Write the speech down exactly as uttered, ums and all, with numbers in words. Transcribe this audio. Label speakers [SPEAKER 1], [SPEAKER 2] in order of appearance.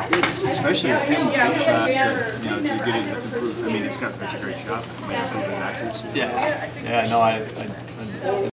[SPEAKER 1] It's especially with him, his shot to, you know, to get his improve. I mean, he's got such a great shot. I mean, I think his accuracy.
[SPEAKER 2] Yeah, yeah, no, I, I, I